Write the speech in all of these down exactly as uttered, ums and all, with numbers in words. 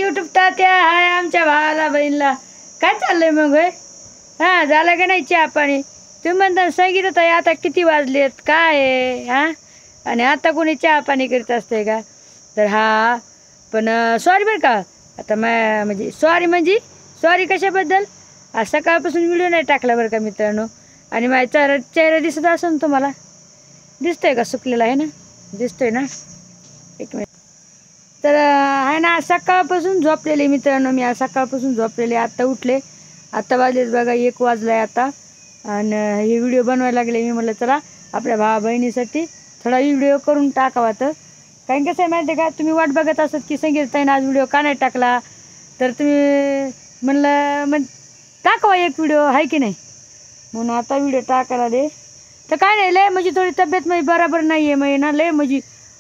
YouTube तात्या, हाय आमच्या भावाला बहिणीला. काय चाललंय मग होय? हां झालं का नाही चहा पाणी? तुम्ही म्हणता संगीत ताई आता किती वाजलेत काय आहे हां, आणि आता कोणी चहा पाणी करीत असते का? तर हा पण सॉरी बरं का, आता मॅ म्हणजे सॉरी म्हणजे सॉरी कशाबद्दल? आज सकाळपासून व्हिडिओ नाही टाकला बरं का मित्रांनो. आणि माझा चेहरा चेहरा दिसत असेल ना तुम्हाला? दिसतोय का? सुकलेला आहे ना, दिसतोय ना? एक मिनिट. तर आहे ना, सकाळपासून झोपलेले मित्रांनो, मी आज सकाळपासून झोपलेले. आत्ता उठले, आत्ता वाजलेत बघा एक वाजला आहे आता. आणि हे व्हिडिओ बनवायला लागले. मी म्हटलं चला आपल्या भावा बहिणीसाठी थोडा व्हिडिओ करून टाकावा. तर कारण कसं आहे माहिती आहे का, तुम्ही वाट बघत असत की संगीताईनं आज व्हिडिओ का नाही टाकला. तर तुम्ही म्हणलं मग टाकावा एक व्हिडिओ आहे की नाही, म्हणून आता व्हिडिओ टाकायला दे. तर काय नाही, लय म्हणजे थोडी तब्येत म्हणजे बरोबर नाही आहे. म्हणजे ना लय म्हणजे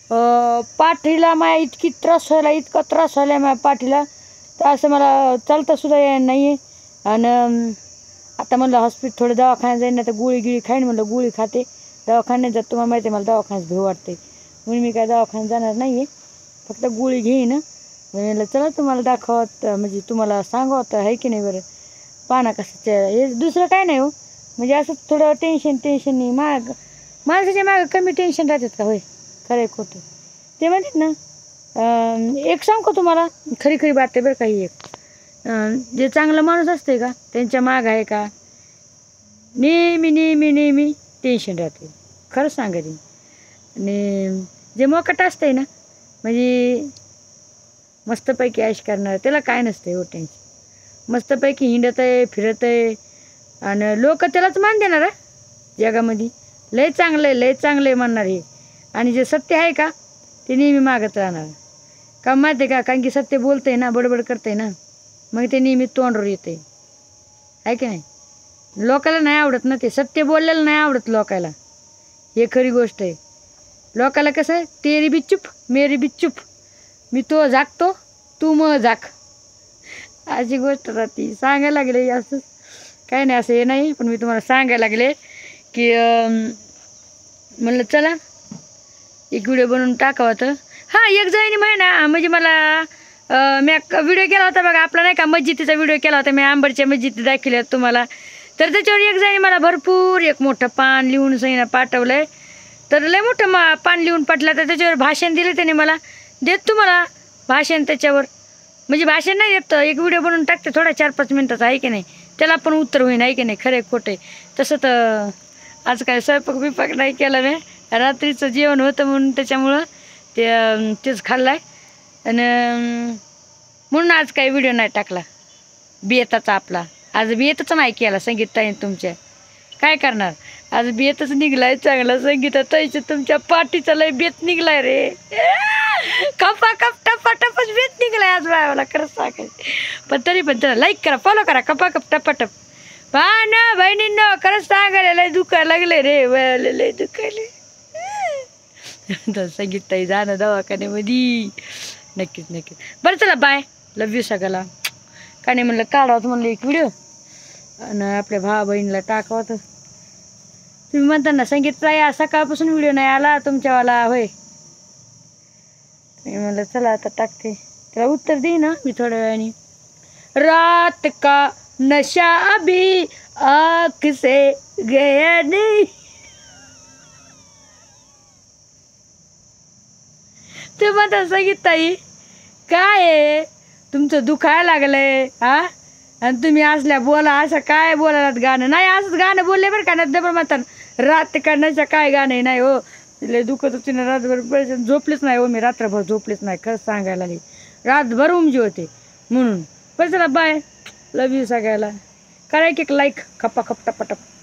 पाठीला माझ्या इतकी त्रास व्हायला, इतका त्रास व्हायला माझ्या पाठीला, तर असं मला चालतासुद्धा नाही आहे. आणि आता म्हणलं हॉस्पिटल थोडं दवाखान्यात जाईन, नाही तर गोळी गिळी खाईन. म्हणलं गोळी खाते, दवाखान्यात जात. तुम्हाला माहिती आहे मला दवाखान्यात भेव वाटते, म्हणून मी काय दवाखान्यात जाणार नाही आहे, फक्त गोळी घेईन. म्हणलं चला तुम्हाला दाखवत म्हणजे तुम्हाला सांगावं आहे की नाही. बरं पाना कसं हे दुसरं काय नाही हो, म्हणजे असं थोडं टेन्शन टेन्शन नाही. माग माणसाच्या मागं कमी टेन्शन राहतात का होय? खरं खोटं ते म्हणतात ना. एक सांग का तुम्हाला, खरी खरी बात आहे बरं का ही एक. जे चांगलं माणूस असते का त्यांच्या माग आहे का नेहमी नेहमी नेहमी टेन्शन राहते, खरं सांगायचं. आणि जे मोकट असते ना, म्हणजे मस्तपैकी ऐश करणार, त्याला काय नसतं हो टेन्शन. मस्तपैकी हिंडत आहे फिरत आहे, आणि लोक त्यालाच मान देणार जगामध्ये. लय चांगलं आहे लय चांगलं आहे म्हणणार हे. आणि जे सत्य आहे का ते नेहमी मागत राहणार. का माहिती आहे का, कारण की सत्य बोलतंय ना, बडबड करतंय ना, मग ते नेहमी तोंडवर येते आहे की नाही. लोकाला नाही आवडत ना ते सत्य बोललेलं, नाही आवडत लोकाला. हे खरी गोष्ट आहे. लोकाला कसं आहे, तेरी बी चुप मेरी बी चुप, मी तो झाकतो तू मग झाक, अशी गोष्ट राहते. सांगायला लागले असं काय नाही, असं हे नाही, पण मी तुम्हाला सांगायला लागले की म्हणलं चला एक व्हिडिओ बनवून टाकावं. तर हां एक जणी महिना म्हणजे मला मी व्हिडिओ केला होता बघा आपला नाही का, मस्जिदीचा व्हिडिओ केला होता मी, आंबडच्या मस्जिदी दाखवल्या तुम्हाला. तर त्याच्यावर एक जणी मला भरपूर एक मोठं पान लिहून सईनं पाठवलं आहे. तर लय मोठं मा पान लिहून पाठलं, तर त्याच्यावर भाषण दिलं त्याने मला. देत तुम्हाला भाषण त्याच्यावर, म्हणजे भाषण नाही देत, एक व्हिडिओ बनवून टाकते थोडा चार पाच मिनटाचा आहे की नाही, त्याला पण उत्तर होईन आहे की नाही. खरं खोटं तसं. तर आज काय स्वयंपाक बिपाक नाही केला मी, रात्रीचं जेवण होतं म्हणून त्याच्यामुळं ते तेच खाल्लं आहे. आणि म्हणून आज काही व्हिडिओ नाही टाकला बियताचा आपला. आज बियताचा नाही केला संगीत ताईने तुमच्या. काय करणार, आज बेतच निघलाय चांगला. संगीता ताईचं तुमच्या पाठीचा लय बेत निघलाय रे, कपा कप टपा टपच बेत निघलाय आज बायाला, खरंच सांगायचं. पण तरी पण त्याला लाईक करा, फॉलो करा, कपा कप टपा टप. पा ना बहिणींनो, खरंच सांगायला लय दुखायला लागले रे, वयाला लय दुखायले. तर संगीत ताई जाणं दवाखान्यामध्ये, नक्कीच नक्कीच. बरं चला बाय, लव यू सगळ्याला. का नाही म्हणलं काढावं म्हणलं एक व्हिडिओ आणि आपल्या भावा बहिणीला टाकावं. तर तुम्ही म्हणता ना संगीत ताई सकाळपासून व्हिडिओ नाही आला तुमच्यावाला होय, मी म्हणलं चला आता टाकते. त्याला उत्तर देई ना मी थोड्या वेळाने. रात का नशा अभी आँख से गया नहीं. ते म्हणता संगीत ताई काय आहे तुमचं दुखायला लागलंय हा, आणि तुम्ही असल्या बोला असं काय बोलायलात गाणं नाही, असंच गाणं बोलले बरं का. नाही बरं म्हणतात रात काढण्याच्या काय गाणं नाही हो, लय दुखत होती ना रात्रभर, झोपलेच नाही हो मी, रात्रभर झोपलेच नाही खरंच सांगायला नाही, रातभर उमजी होते म्हणून. बरं चला बाय, लव यू सगळ्याला. करा एक एक लाईक, खप्पा खप टप्पा टप.